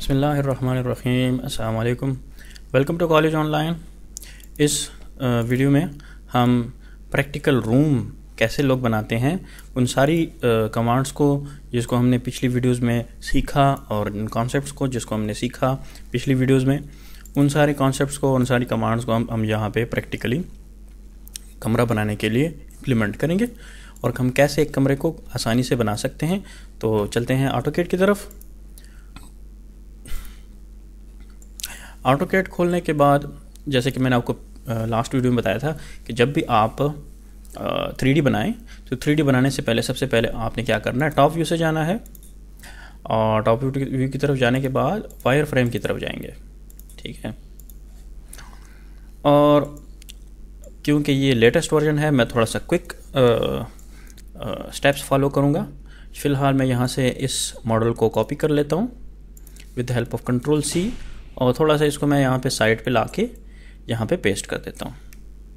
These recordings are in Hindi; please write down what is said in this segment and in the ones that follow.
बिस्मिल्लाहिर्रहमानिर्रहीम। अस्सलाम वालेकुम। Welcome to college online. इस वीडियो में हम प्रैक्टिकल रूम कैसे लोग बनाते हैं उन सारी कमांड्स को जिसको हमने पिछली वीडियोस में सीखा और इन कॉन्सेप्ट्स को जिसको हमने सीखा पिछली वीडियोस में, उन सारे कॉन्सेप्ट्स को, उन सारी कमांड्स को हम यहाँ पे प्रैक्टिकली कमरा बनाने के लिए इम्प्लीमेंट करेंगे और हम कैसे एक कमरे को आसानी से बना सकते हैं। तो चलते हैं ऑटोकैड की तरफ। ऑटोकैड खोलने के बाद, जैसे कि मैंने आपको लास्ट वीडियो में बताया था कि जब भी आप 3D बनाएं तो 3D बनाने से पहले सबसे पहले आपने क्या करना है, टॉप व्यू से जाना है और टॉप व्यू की तरफ जाने के बाद वायर फ्रेम की तरफ जाएंगे। ठीक है, और क्योंकि ये लेटेस्ट वर्जन है मैं थोड़ा सा क्विक स्टेप्स फॉलो करूँगा। फ़िलहाल मैं यहाँ से इस मॉडल को कॉपी कर लेता हूँ with the help of control C और थोड़ा सा इसको मैं यहाँ पे साइड पे लाके यहाँ पे पेस्ट कर देता हूँ।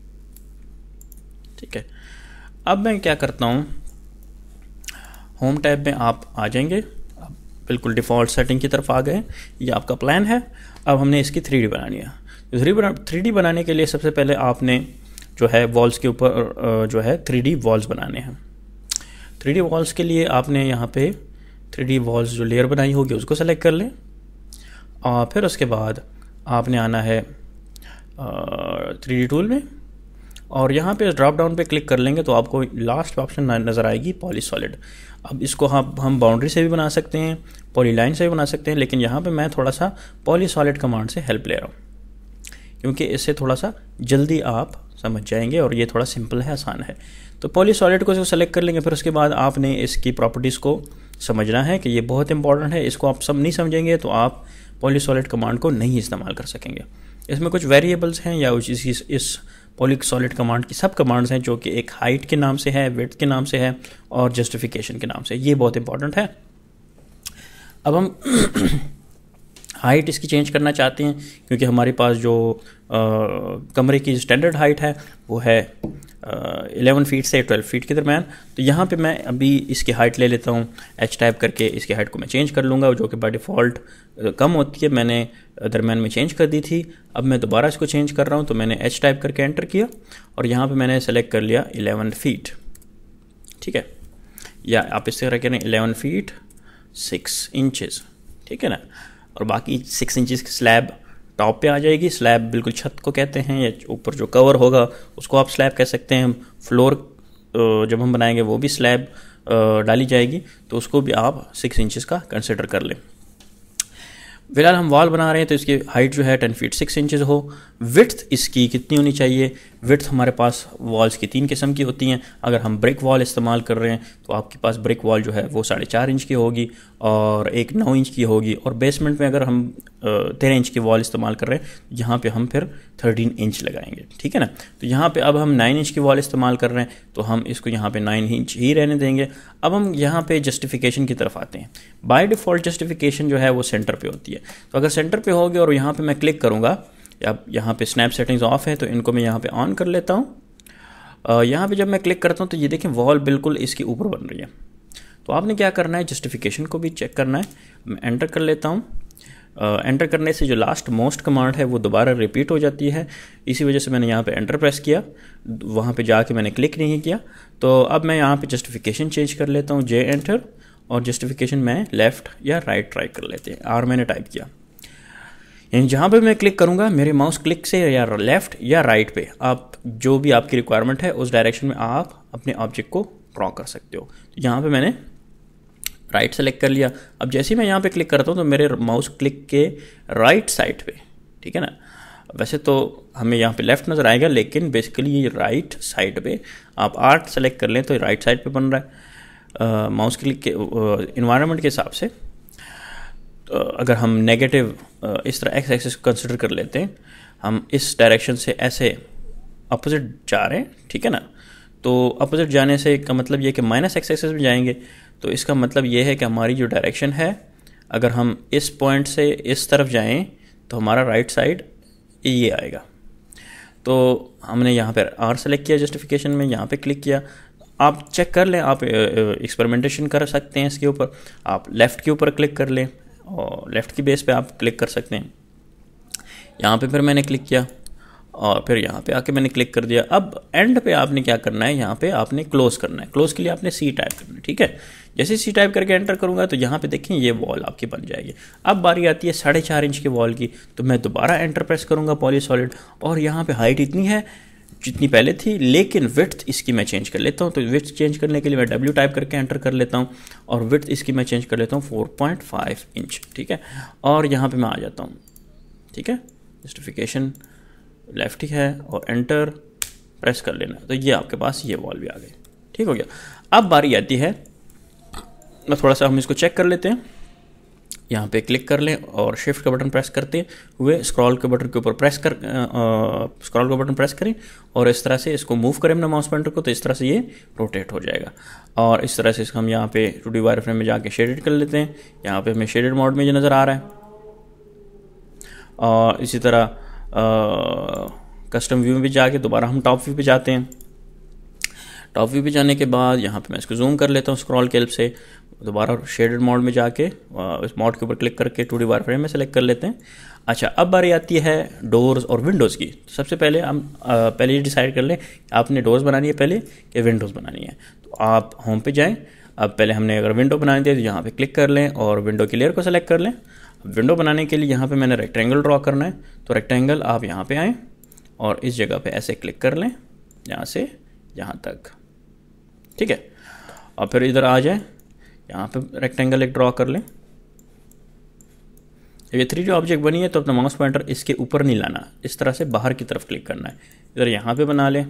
ठीक है, अब मैं क्या करता हूँ, होम टैब में आप आ जाएंगे, अब बिल्कुल डिफ़ॉल्ट सेटिंग की तरफ आ गए। ये आपका प्लान है। अब हमने इसकी 3D बनानी है। तो 3D बनाने के लिए सबसे पहले आपने जो है वॉल्स के ऊपर जो है 3D वॉल्स बनाने हैं। 3D वॉल्स के लिए आपने यहाँ पे 3D वॉल्स जो लेयर बनाई होगी उसको सेलेक्ट कर लें और फिर उसके बाद आपने आना है 3D टूल में और यहाँ पे ड्रॉप डाउन पे क्लिक कर लेंगे तो आपको लास्ट ऑप्शन नज़र आएगी पॉली सॉलिड। अब इसको हम बाउंड्री से भी बना सकते हैं, पॉली लाइन से भी बना सकते हैं, लेकिन यहाँ पे मैं थोड़ा सा पॉली सॉलिड कमांड से हेल्प ले रहा हूँ क्योंकि इससे थोड़ा सा जल्दी आप समझ जाएंगे और ये थोड़ा सिंपल है, आसान है। तो पॉली सॉलिड को सेलेक्ट कर लेंगे। फिर उसके बाद आपने इसकी प्रॉपर्टीज़ को समझना है कि ये बहुत इंपॉर्टेंट है। इसको आप सब नहीं समझेंगे तो आप पॉली सॉलिड कमांड को नहीं इस्तेमाल कर सकेंगे। इसमें कुछ वेरिएबल्स हैं या इस पॉली सॉलिड कमांड की सब कमांड्स हैं जो कि एक हाइट के नाम से है, विड्थ के नाम से है और जस्टिफिकेशन के नाम से। ये बहुत इंपॉर्टेंट है। अब हम हाइट इसकी चेंज करना चाहते हैं क्योंकि हमारे पास जो कमरे की स्टैंडर्ड हाइट है वो है 11 फीट से 12 फीट के दरम्यान। तो यहाँ पे मैं अभी इसकी हाइट ले लेता हूँ, H टाइप करके इसकी हाइट को मैं चेंज कर लूँगा, जो कि बाय डिफ़ॉल्ट कम होती है, मैंने दरम्यान में चेंज कर दी थी। अब मैं दोबारा इसको चेंज कर रहा हूँ तो मैंने H टाइप करके एंटर किया और यहाँ पे मैंने सेलेक्ट कर लिया 11 फीट। ठीक है, या आप इस तरह करें 11 फीट 6 इंचज़। ठीक है ना, और बाकी 6 इंचज़ की स्लैब टॉप पे आ जाएगी। स्लैब बिल्कुल छत को कहते हैं, या ऊपर जो कवर होगा उसको आप स्लैब कह सकते हैं। फ्लोर जब हम बनाएंगे वो भी स्लैब डाली जाएगी, तो उसको भी आप 6 इंचज़ का कंसिडर कर लें। फिलहाल हम वॉल बना रहे हैं तो इसकी हाइट जो है 10 फीट 6 इंचज़ हो। विड्थ इसकी कितनी होनी चाहिए? विड्थ हमारे पास वॉल्स की 3 किस्म की होती हैं। अगर हम ब्रिक वॉल इस्तेमाल कर रहे हैं तो आपके पास ब्रिक वॉल जो है वो 4.5 इंच की होगी और एक 9 इंच की होगी। और बेसमेंट में अगर हम 13 इंच की वॉल इस्तेमाल कर रहे हैं यहाँ पे हम फिर 13 इंच लगाएंगे। ठीक है ना, तो यहाँ पे अब हम 9 इंच की वॉल इस्तेमाल कर रहे हैं तो हम इसको यहाँ पे 9 इंच ही रहने देंगे। अब हम यहाँ पे जस्टिफिकेशन की तरफ आते हैं। बाय डिफ़ॉल्ट जस्टिफिकेशन जो है वो सेंटर पे होती है। तो अगर सेंटर पे होगी और यहाँ पे मैं क्लिक करूँगा, अब यहाँ पे स्नैप सेटिंग्स ऑफ है तो इनको मैं यहाँ पे ऑन कर लेता हूँ। यहाँ पे जब मैं क्लिक करता हूँ तो ये देखें वॉल बिल्कुल इसके ऊपर बन रही है। तो आपने क्या करना है, जस्टिफिकेशन को भी चेक करना है। मैं एंटर कर लेता हूँ। एंटर करने से जो लास्ट मोस्ट कमांड है वो दोबारा रिपीट हो जाती है, इसी वजह से मैंने यहाँ पे एंटर प्रेस किया, वहाँ पे जाके मैंने क्लिक नहीं किया। तो अब मैं यहाँ पे जस्टिफिकेशन चेंज कर लेता हूँ, J एंटर, और जस्टिफिकेशन में लेफ़्ट या राइट ट्राई कर लेते हैं। R मैंने टाइप किया, यानी जहाँ पे मैं क्लिक करूँगा मेरे माउस क्लिक से या लेफ़्ट या राइट पे आप जो भी आपकी रिक्वायरमेंट है उस डायरेक्शन में आप अपने ऑब्जेक्ट को ड्रॉ कर सकते हो। तो यहाँ पे मैंने राइट सेलेक्ट कर लिया। अब जैसे ही मैं यहाँ पे क्लिक करता हूँ तो मेरे माउस क्लिक के राइट साइड पे, ठीक है ना, वैसे तो हमें यहाँ पे लेफ़्ट नज़र आएगा लेकिन बेसिकली ये राइट साइड पे आप आर्ट सेलेक्ट कर लें तो राइट साइड पे बन रहा है माउस क्लिक के इन्वायरमेंट के हिसाब से। अगर हम नेगेटिव इस तरह एक्स एक्सिस कंसिडर कर लेते हैं, हम इस डायरेक्शन से ऐसे अपोजिट जा रहे हैं, ठीक है ना, तो अपोजिट जाने से का मतलब ये कि माइनस एक्स एक्सिस में जाएंगे। तो इसका मतलब ये है कि हमारी जो डायरेक्शन है, अगर हम इस पॉइंट से इस तरफ जाएं तो हमारा राइट साइड ये आएगा। तो हमने यहाँ पर आर सेलेक्ट किया, जस्टिफिकेशन में यहाँ पे क्लिक किया। आप चेक कर लें, आप एक्सपेरिमेंटेशन कर सकते हैं इसके ऊपर। आप लेफ़्ट के ऊपर क्लिक कर लें और लेफ़्ट की बेस पे आप क्लिक कर सकते हैं। यहाँ पे फिर मैंने क्लिक किया और फिर यहाँ पे आके मैंने क्लिक कर दिया। अब एंड पे आपने क्या करना है, यहाँ पे आपने क्लोज़ करना है। क्लोज़ के लिए आपने सी टाइप करना है, ठीक है। जैसे सी टाइप करके एंटर करूँगा तो यहाँ पे देखें ये वॉल आपकी बन जाएगी। अब बारी आती है 4.5 इंच की वॉल की, तो मैं दोबारा एंटर प्रेस करूँगा पॉलीसॉलिड, और यहाँ पे हाइट इतनी है जितनी पहले थी, लेकिन विड्थ इसकी मैं चेंज कर लेता हूँ। तो विड्थ चेंज करने के लिए मैं W टाइप करके एंटर कर लेता हूँ और विड्थ इसकी मैं चेंज कर लेता हूँ 4.5 इंच, ठीक है। और यहाँ पे मैं आ जाता हूँ, ठीक है। जस्टिफिकेशन लेफ्ट ही है और एंटर प्रेस कर लेना, तो ये आपके पास ये वॉल भी आ गई, ठीक हो गया। अब बारी आती है, मैं थोड़ा सा हम इसको चेक कर लेते हैं। यहाँ पे क्लिक कर लें और शिफ्ट का बटन प्रेस करते हुए स्क्रॉल के बटन के ऊपर स्क्रॉल का बटन प्रेस करें और इस तरह से इसको मूव करें अपना माउस पॉइंटर को, तो इस तरह से ये रोटेट हो जाएगा। और इस तरह से इसको हम यहाँ पे 2D वायरफ्रेम में जाके शेडेड कर लेते हैं। यहाँ पे हमें शेडेड मोड में जो नज़र आ रहा है, और इसी तरह कस्टम व्यू में भी जाके दोबारा हम टॉप व्यू पे जाते हैं। टॉप व्यू पे जाने के बाद यहाँ पे मैं इसको जूम कर लेता हूँ स्क्रॉल की हेल्प से, दोबारा शेडेड मोड में जाके इस मोड के ऊपर क्लिक करके 2D वायरफ्रेम में सेलेक्ट कर लेते हैं। अच्छा, अब बारी आती है डोर्स और विंडोज़ की। सबसे पहले हम पहले ये डिसाइड कर लें आपने डोर्स बनानी है पहले कि विंडोज़ बनानी है। तो आप होम पे जाएँ। अब पहले हमने अगर विंडो बनानी है तो यहाँ पे क्लिक कर लें और विंडो की लेयर को सेलेक्ट कर लें। विंडो बनाने के लिए यहाँ पे मैंने रेक्टेंगल ड्रॉ करना है, तो रेक्टेंगल आप यहाँ पे आएँ और इस जगह पे ऐसे क्लिक कर लें, यहाँ से यहाँ तक, ठीक है। और फिर इधर आ जाए, यहाँ पे रेक्टेंगल एक ड्रॉ कर लें। ये 3D ऑब्जेक्ट बनी है तो अपना माउस पॉइंटर इसके ऊपर नहीं लाना, इस तरह से बाहर की तरफ क्लिक करना है। इधर यहाँ पे बना लें,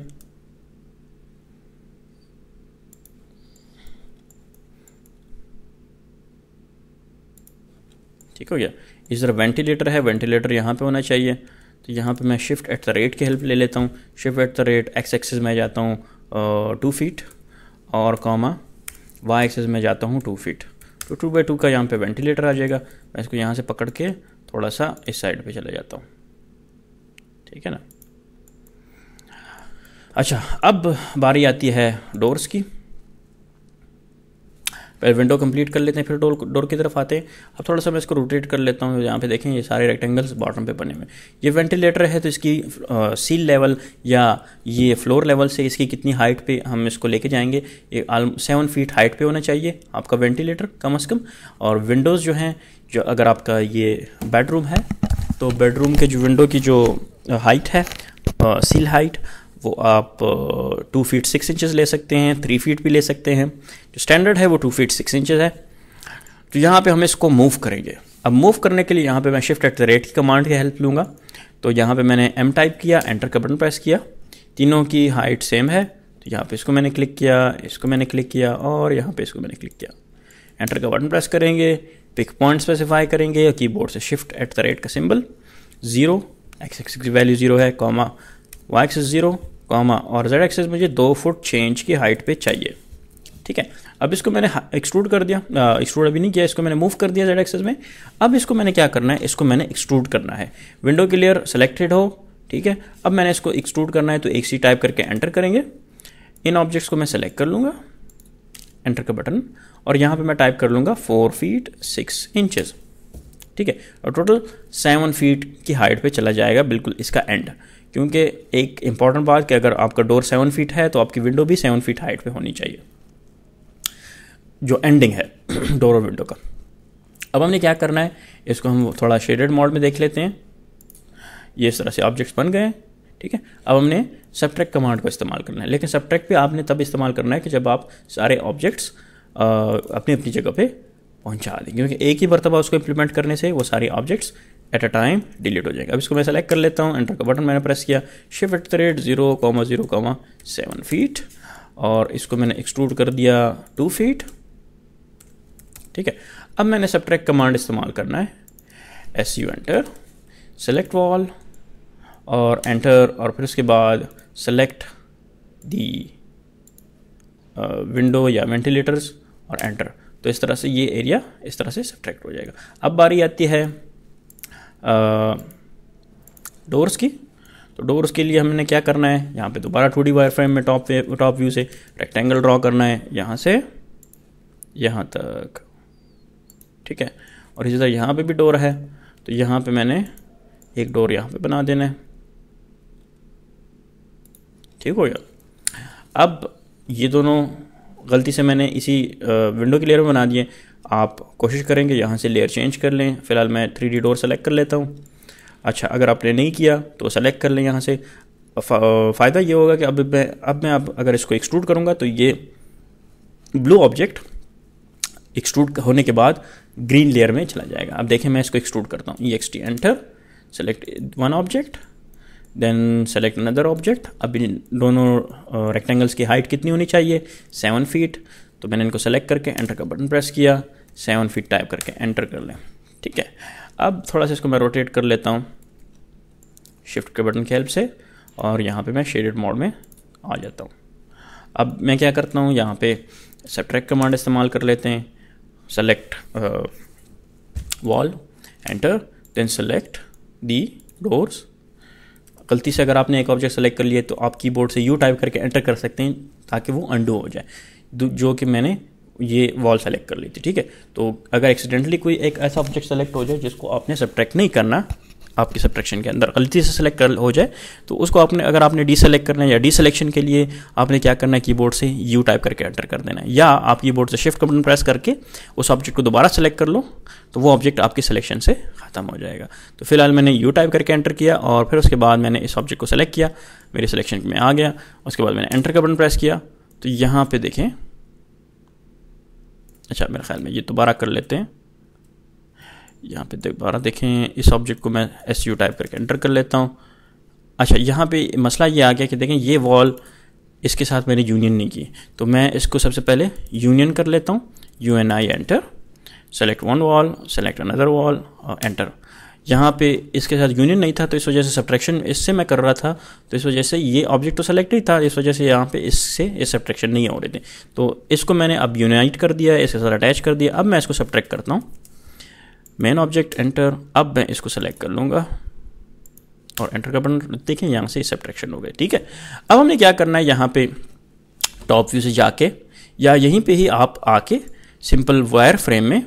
ठीक हो गया। इस तरह वेंटिलेटर है, वेंटिलेटर यहाँ पे होना चाहिए। तो यहाँ पे मैं शिफ्ट एट द रेट की हेल्प ले लेता हूँ। Shift at the rate X axis में जाता हूँ 2 फीट और कॉमा वाई एक्सिस में जाता हूँ 2 फीट। तो 2x2 का यहाँ पे वेंटिलेटर आ जाएगा। मैं इसको यहाँ से पकड़ के थोड़ा सा इस साइड पे चला जाता हूँ, ठीक है ना। अच्छा, अब बारी आती है डोर्स की। पहले विंडो कंप्लीट कर लेते हैं, फिर डोर की तरफ आते हैं। अब थोड़ा सा मैं इसको रोटेट कर लेता हूँ। यहाँ पे देखें ये सारे रेक्टेंगल्स बॉटम पे बने हुए। ये वेंटिलेटर है तो इसकी सील लेवल या ये फ्लोर लेवल से इसकी कितनी हाइट पे हम इसको लेके जाएंगे, ये 7 फीट हाइट पे होना चाहिए आपका वेंटिलेटर कम से कम। और विंडोज़ जो हैं, जो अगर आपका ये बेडरूम है तो बेडरूम के जो विंडो की जो हाइट है सील हाइट, वो आप 2 फीट 6 इंचज़ ले सकते हैं, 3 फीट भी ले सकते हैं। जो स्टैंडर्ड है वो 2 फीट 6 इंचज़ है। तो यहाँ पे हम इसको मूव करेंगे। अब मूव करने के लिए यहाँ पे मैं शिफ्ट एट द रेट की कमांड की हेल्प लूँगा। तो यहाँ पे मैंने M टाइप किया, एंटर का बटन प्रेस किया। तीनों की हाइट सेम है, तो यहाँ पे इसको मैंने क्लिक किया, इसको मैंने क्लिक किया और यहाँ पे इसको मैंने क्लिक किया। एंटर का बटन प्रेस करेंगे, पिक पॉइंट स्पेसिफाई करेंगे, कीबोर्ड से शिफ्ट एट द रेट का सिंबल 0, एक्स एक्सिस की वैल्यू 0 है, कॉमा वाई एक्सिस 0, कॉमा और जेड एक्सिस मुझे 2 फुट चेंज की हाइट पे चाहिए, ठीक है। अब इसको मैंने एक्सट्रूड कर दिया, एक्सट्रूड अभी नहीं किया, इसको मैंने मूव कर दिया जेड एक्सिस में। अब इसको मैंने क्या करना है, इसको मैंने एक्सट्रूड करना है। विंडो की लेयर सेलेक्टेड हो, ठीक है। अब मैंने इसको एक्सट्रूड करना है तो एक सी टाइप करके एंटर करेंगे। इन ऑब्जेक्ट्स को मैं सेलेक्ट कर लूँगा, एंटर का बटन, और यहाँ पे मैं टाइप कर लूँगा 4 फीट 6 इंचज़, ठीक है। और टोटल 7 फीट की हाइट पे चला जाएगा बिल्कुल इसका एंड। क्योंकि एक इंपॉर्टेंट बात कि अगर आपका डोर 7 फीट है तो आपकी विंडो भी 7 फीट हाइट पे होनी चाहिए, जो एंडिंग है डोर और विंडो का। अब हमने क्या करना है, इसको हम थोड़ा शेडेड मोड में देख लेते हैं। ये इस तरह से ऑब्जेक्ट्स बन गए, ठीक है। अब हमने सबट्रैक्ट कमांड को इस्तेमाल करना है, लेकिन सबट्रैक्ट भी आपने तब इस्तेमाल करना है कि जब आप सारे ऑब्जेक्ट्स अपनी अपनी जगह पे पहुंचा दें, क्योंकि एक ही मरतबा उसको इम्प्लीमेंट करने से वो सारी objects at a time delete हो जाएंगे। अब इसको मैं सेलेक्ट कर लेता हूँ, एंटर का बटन मैंने प्रेस किया, shift at the rate 0,0,7 feet, और इसको मैंने एक्सट्रूड कर दिया 2 फीट, ठीक है। अब मैंने सबट्रैक्ट कमांड इस्तेमाल करना है, SU एंटर, सेलेक्ट वॉल और एंटर, और फिर उसके बाद सेलेक्ट दी विंडो या वेंटिलेटर्स और एंटर। तो इस तरह से ये एरिया इस तरह से सबट्रैक्ट हो जाएगा। अब बारी आती है डोर्स की। तो डोर्स के लिए हमने क्या करना है, यहाँ पे दोबारा 2D वायरफ्रेम में टॉप व्यू से रेक्टेंगल ड्रॉ करना है, यहाँ से यहाँ तक, ठीक है। और इसी तरह यहाँ पे भी डोर है, तो यहाँ पे मैंने एक डोर यहाँ पे बना देना है। ठीक हो गया। अब ये दोनों गलती से मैंने इसी विंडो की लेयर में बना दिए। आप कोशिश करेंगे यहाँ से लेयर चेंज कर लें। फ़िलहाल मैं 3D डोर सेलेक्ट कर लेता हूँ। अच्छा, अगर आपने नहीं किया तो सेलेक्ट कर लें यहाँ से। फ़ायदा ये होगा कि अब मैं अगर इसको एक्सट्रूड करूँगा तो ये ब्लू ऑब्जेक्ट एक्सट्रूड होने के बाद ग्रीन लेयर में चला जाएगा। अब देखें, मैं इसको एक्सट्रूड करता हूँ। EXT enter, select one object, then select another object. अब इन दोनों रेक्टेंगल्स की हाइट कितनी होनी चाहिए? 7 फीट। तो मैंने इनको सेलेक्ट करके एंटर का बटन प्रेस किया, 7 फीट टाइप करके एंटर कर लें। ठीक है, अब थोड़ा सा इसको मैं रोटेट कर लेता हूँ शिफ्ट के बटन की हेल्प से, और यहाँ पे मैं शेडेड मोड में आ जाता हूँ। अब मैं क्या करता हूँ, यहाँ पे सबट्रैक्ट कमांड इस्तेमाल कर लेते हैं। Select wall, enter, then select the doors. गलती से अगर आपने एक ऑब्जेक्ट सेलेक्ट कर लिए तो आप कीबोर्ड से यू टाइप करके एंटर कर सकते हैं ताकि वो अंडू हो जाए, जो कि मैंने ये वॉल सेलेक्ट कर ली थी। ठीक है, तो अगर एक्सीडेंटली कोई एक ऐसा ऑब्जेक्ट सेलेक्ट हो जाए जिसको आपने सबट्रैक्ट नहीं करना, आपकी सबट्रैक्शन के अंदर गलती से सेलेक्ट कर हो जाए, तो उसको अगर आपने डी सेलेक्ट करना है या डी सिलेक्शन के लिए आपने क्या करना है, कीबोर्ड से यू टाइप करके एंटर कर देना है, या आप कीबोर्ड से शिफ्ट का बटन प्रेस करके उस ऑब्जेक्ट को दोबारा सेलेक्ट कर लो, तो वो ऑब्जेक्ट आपकी सिलेक्शन से ख़त्म हो जाएगा। तो फिलहाल मैंने यू टाइप करके एंटर किया और फिर उसके बाद मैंने इस ऑब्जेक्ट को सेलेक्ट किया, मेरी सिलेक्शन में आ गया। उसके बाद मैंने एंटर का बटन प्रेस किया, तो यहाँ पर देखें, अच्छा मेरे ख्याल में ये दोबारा कर लेते हैं। यहाँ पे दोबारा देखें, इस ऑब्जेक्ट को मैं SU टाइप करके एंटर कर लेता हूँ। अच्छा, यहाँ पे मसला ये आ गया कि देखें ये वॉल इसके साथ मैंने यूनियन नहीं की, तो मैं इसको सबसे पहले यूनियन कर लेता हूँ। UNI enter, select one wall, select another wall, enter. यहाँ पे इसके साथ यूनियन नहीं था तो इस वजह से सब्ट्रैक्शन इससे मैं कर रहा था, तो इस वजह से ये ऑब्जेक्ट तो सेलेक्ट ही था, इस वजह से यहाँ पे इससे ये सब्ट्रैक्शन नहीं हो रहे थे। तो इसको मैंने अब यूनाइट कर दिया, इसके साथ अटैच कर दिया। अब मैं इसको सब्ट्रैक्ट करता हूँ। मेन ऑब्जेक्ट एंटर, अब मैं इसको सेलेक्ट कर लूँगा और एंटर का बटन देखें, यहाँ से सब्ट्रैक्शन हो गए। ठीक है, अब हमने क्या करना है, यहाँ पे टॉप व्यू से जाके या यहीं पे ही आप आके सिंपल वायर फ्रेम में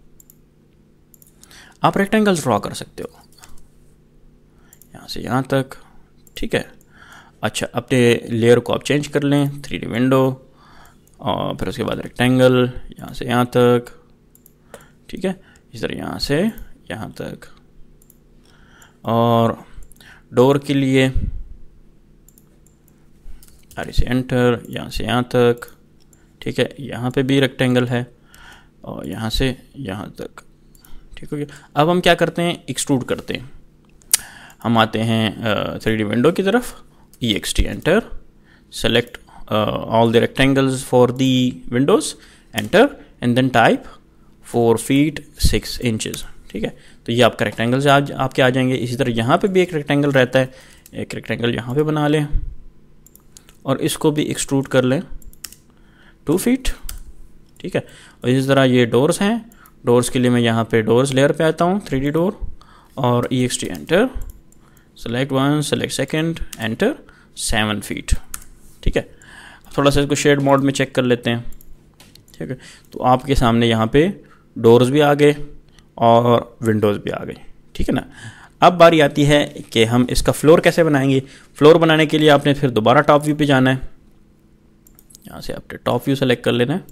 आप रेक्टेंगल्स ड्रॉ कर सकते हो, यहाँ से यहाँ तक। ठीक है, अच्छा अपने लेयर को आप चेंज कर लें, 3D विंडो, और फिर उसके बाद रेक्टेंगल यहाँ से यहाँ तक। ठीक है, इस तरह यहाँ से यहाँ तक। और डोर के लिए आर से एंटर, यहाँ से यहाँ तक। ठीक है, यहाँ पे भी रेक्टेंगल है और यहाँ से यहाँ तक। ठीक हो गया। अब हम क्या करते हैं, एक्सट्रूड करते हैं। हम आते हैं 3D विंडो की तरफ, EXT enter, select all the rectangles for the windows, enter, and then type 4 feet 6 inches. ठीक है, तो ये आपका रेक्टेंगल से आपके आ जाएंगे। इसी तरह यहाँ पे भी एक रेक्टेंगल रहता है, एक रेक्टेंगल यहाँ पे बना लें और इसको भी एक्सट्रूड कर लें 2 फीट। ठीक है, और इसी तरह ये डोर्स हैं, डोर्स के लिए मैं यहाँ पे डोर्स लेयर पे आता हूँ, 3D डोर, और EXT enter, select one, select second, enter, 7 feet. ठीक है, थोड़ा सा इसको शेड मोड में चेक कर लेते हैं। ठीक है, तो आपके सामने यहाँ पे डोर्स भी आ गए और विंडोज़ भी आ गए। ठीक है ना, अब बारी आती है कि हम इसका फ्लोर कैसे बनाएंगे। फ्लोर बनाने के लिए आपने फिर दोबारा टॉप व्यू पे जाना है, यहाँ से आपने टॉप व्यू सेलेक्ट कर लेना है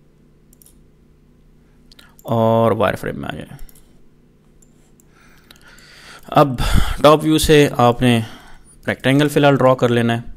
और वायर फ्रेम में आ जाए। अब टॉप व्यू से आपने रेक्टेंगल फिलहाल ड्रॉ कर लेना है।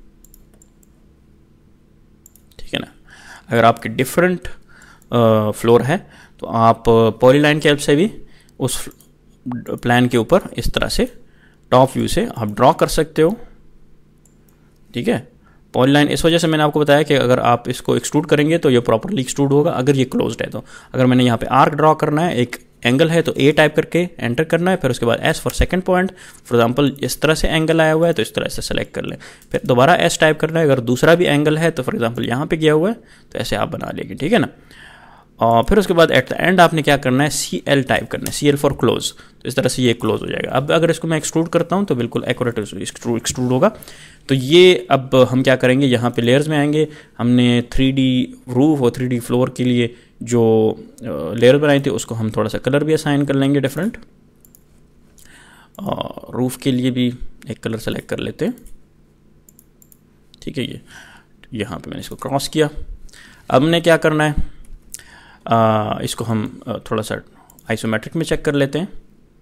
ठीक है ना, अगर आपके डिफरेंट फ्लोर है तो आप पॉलीलाइन के हेल्प से भी उस प्लान के ऊपर इस तरह से टॉप व्यू से आप ड्रॉ कर सकते हो। ठीक है, पॉलीलाइन इस वजह से मैंने आपको बताया कि अगर आप इसको एक्सट्रूड करेंगे तो ये प्रॉपरली एक्सट्रूड होगा, अगर ये क्लोज्ड है तो। अगर मैंने यहाँ पे आर्क ड्रॉ करना है, एक एंगल है, तो A टाइप करके एंटर करना है, फिर उसके बाद S for second point. For example इस तरह से एंगल आया हुआ है तो इस तरह से सेलेक्ट कर लें, फिर दोबारा S टाइप करना है। अगर दूसरा भी एंगल है तो फॉर एग्जांपल यहाँ पे गया हुआ है तो ऐसे आप बना लेंगे। ठीक है ना, और फिर उसके बाद एट द एंड आपने क्या करना है, CL टाइप करना है, CL फॉर क्लोज। तो इस तरह से ये क्लोज हो जाएगा। अब अगर इसको मैं एक्सट्रूड करता हूँ तो बिल्कुल एक्यूरेट एक्सट्रूड होगा। तो ये अब हम क्या करेंगे, यहाँ पे लेयर्स में आएंगे। हमने 3D रूफ और 3D फ्लोर के लिए जो लेयर बनाई थी उसको हम थोड़ा सा कलर भी असाइन कर लेंगे डिफरेंट। और रूफ के लिए भी एक कलर सेलेक्ट कर लेते हैं, ठीक है। ये यहाँ पे मैंने इसको क्रॉस किया। अब हमने क्या करना है, इसको हम थोड़ा सा आइसोमेट्रिक में चेक कर लेते हैं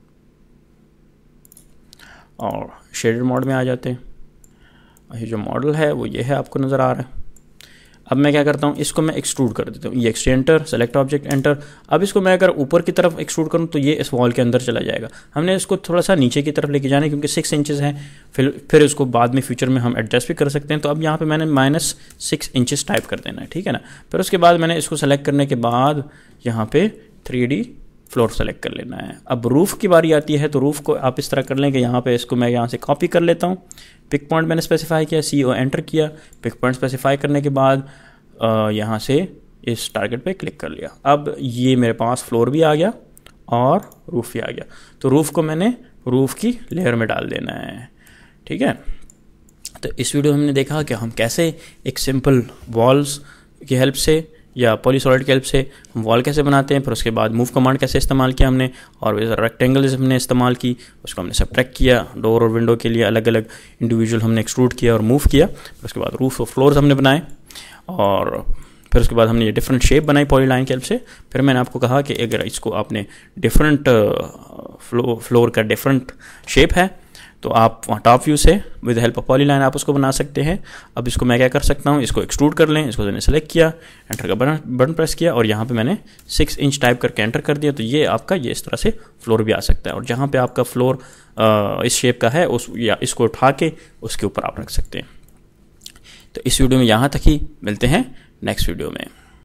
और शेडेड मोड में आ जाते हैं। ये जो मॉडल है वो ये है, आपको नज़र आ रहा है। अब मैं क्या करता हूँ, इसको मैं एक्सट्रूड कर देता हूँ, ये एंटर, सेलेक्ट ऑब्जेक्ट एंटर। अब इसको मैं अगर ऊपर की तरफ एक्सट्रूड करूँ तो ये इस वॉल के अंदर चला जाएगा। हमने इसको थोड़ा सा नीचे की तरफ लेके जाना है क्योंकि 6 इंचेस है। फिर इसको बाद में फ्यूचर में हम एडजस्ट भी कर सकते हैं। तो अब यहाँ पे मैंने -6 इंचेस टाइप कर देना है, ठीक है ना। फिर उसके बाद मैंने इसको सेलेक्ट करने के बाद यहाँ पे 3D फ्लोर सेलेक्ट कर लेना है। अब रूफ़ की बारी आती है, तो रूफ़ को आप इस तरह कर लें कि यहाँ पे इसको मैं यहाँ से कॉपी कर लेता हूँ। पिक पॉइंट मैंने स्पेसिफाई किया, CO एंटर किया। पिक पॉइंट स्पेसिफाई करने के बाद यहाँ से इस टारगेट पे क्लिक कर लिया। अब ये मेरे पास फ्लोर भी आ गया और रूफ़ भी आ गया। तो रूफ़ को मैंने रूफ़ की लेयर में डाल देना है, ठीक है। तो इस वीडियो में हमने देखा कि हम कैसे एक सिंपल वॉल्स की हेल्प से या पॉलीसॉलिड की हेल्प से हम वॉल कैसे बनाते हैं। फिर उसके बाद मूव कमांड कैसे इस्तेमाल किया हमने, और रेक्टेंगल्स हमने इस्तेमाल की, उसको हमने सब्ट्रैक्ट किया। डोर और विंडो के लिए अलग अलग इंडिविजुअल हमने एक्सट्रूड किया और मूव किया। फिर उसके बाद रूफ और फ्लोर्स हमने बनाए, और फिर उसके बाद हमने ये डिफरेंट शेप बनाई पॉलीलाइन की हेल्प से। फिर मैंने आपको कहा कि अगर इसको आपने डिफरेंट फ्लोर का डिफरेंट शेप है तो आप वहाँ टॉप व्यू से विद हेल्प ऑफ पॉलीलाइन आप उसको बना सकते हैं। अब इसको मैं क्या कर सकता हूँ, इसको एक्सट्रूड कर लें। इसको मैंने सेलेक्ट किया, एंटर का बटन प्रेस किया और यहाँ पे मैंने 6 इंच टाइप करके एंटर कर दिया। तो ये आपका ये इस तरह से फ्लोर भी आ सकता है। और जहाँ पे आपका फ्लोर इस शेप का है उस या इसको उठा के उसके ऊपर आप रख सकते हैं। तो इस वीडियो में यहाँ तक ही, मिलते हैं नेक्स्ट वीडियो में।